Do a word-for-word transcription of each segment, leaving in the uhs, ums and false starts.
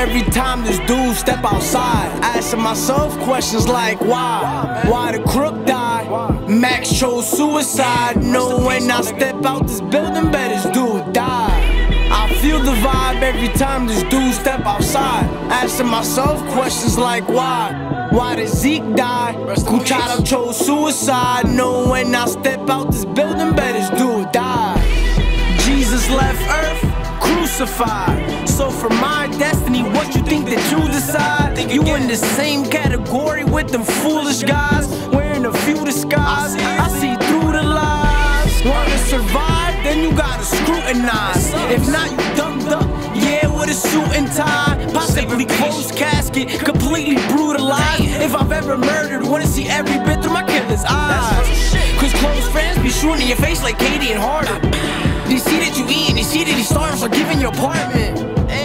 every time this dude step outside. Asking myself questions like why? Why the crook died? Max chose suicide. Know when I step out this building, bet this dude die. I feel the vibe every time this dude step outside. Asking myself questions like why? Why did Zeke die? Kuchado chose suicide. Know when I step out this building, bet this dude die. Jesus left earth crucified. So for my destiny, what you think that you decide? You in the same category with them foolish guys, wearing a few disguises. I see through the lies. Wanna survive? Then you gotta scrutinize. If not, you dumbed up, yeah, with a suit and tie. Possibly closed casket, completely brutalized. If I've ever murdered, wanna see every bit through my killer's eyes. Cause close friends be shooting in your face like Katie and Harden. They see that you eating, they see that these stars are giving your apartment.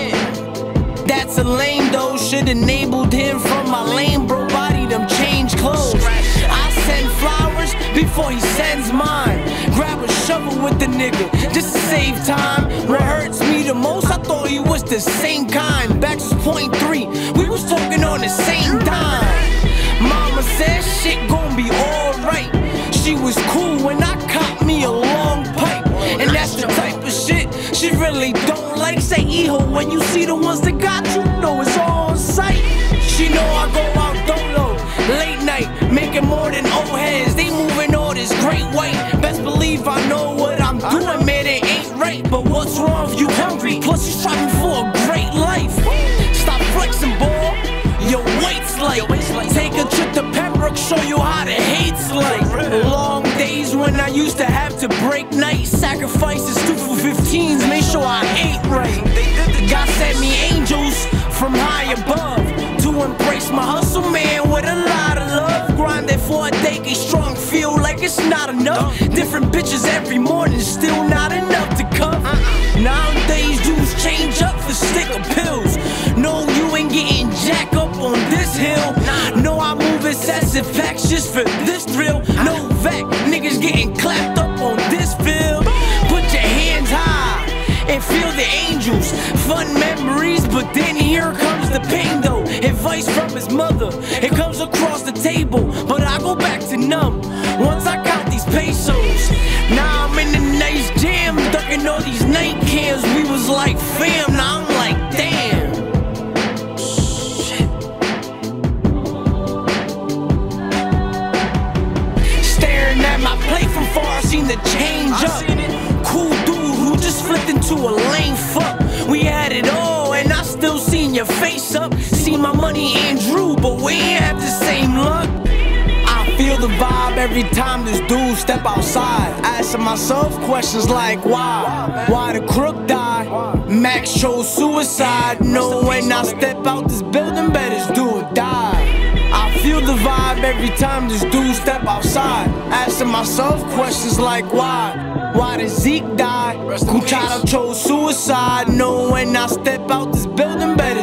That's a lame though, should enabled him from my lame bro body, them change clothes. I send flowers before he sends mine. Grab a shovel with the nigga, just to save time. What hurts me the most, I thought he was the same kind. Back to point three, we was talking on the same dime. Mama said shit gon' be alright. She was cool when I caught me a long pipe. And that's the type of shit she really don't like. Say e-ho when you see the ones that got you, know it's all on sight. She know I go out dolo, late night, making more than old heads. They moving all this great white. Best believe I know what I'm doing, man, it ain't right. But what's wrong if you hungry? Plus you striving for a great life. Stop flexing, boy, your weight's light. Take a trip to Pembroke, show you how the hate's like. Long days when I used to have to break nights. Sacrifices, two for fifteens, make sure I ate right. God sent me angels from high above to embrace my hustle, man, with a lot of love. Grinding for a day, get strong, feel like it's not enough. Different bitches every morning, still not enough to cuff. Nowadays, dudes change up for sticker pills. No, you ain't getting jack up on this hill. No, I move excessive packs just for this thrill. No vac, niggas getting clapped up on this field. Put your hands high and feel the angels. Fun memories, but then here comes the pain though. Advice from his mother, it comes across the table, but I go back to numb once I count these pesos. Now I'm in the nice jam, ducking all these night cams. We was like fam, now I'm like damn. Shit. Staring at my plate from far, I seen the change up. Cool dude who just flipped into a lame fuck. We had it all and I still seen your face up. See my money Andrew, but we ain't have the same luck. I feel the vibe every time this dude step outside. Asking myself questions like why? Why the crook died? Max chose suicide. Know when I step out this building, bet this dude die. I feel the vibe every time this dude step outside. Asking myself questions like why? Why did Zeke die? Kuchado chose suicide. Know when I step out this building, bet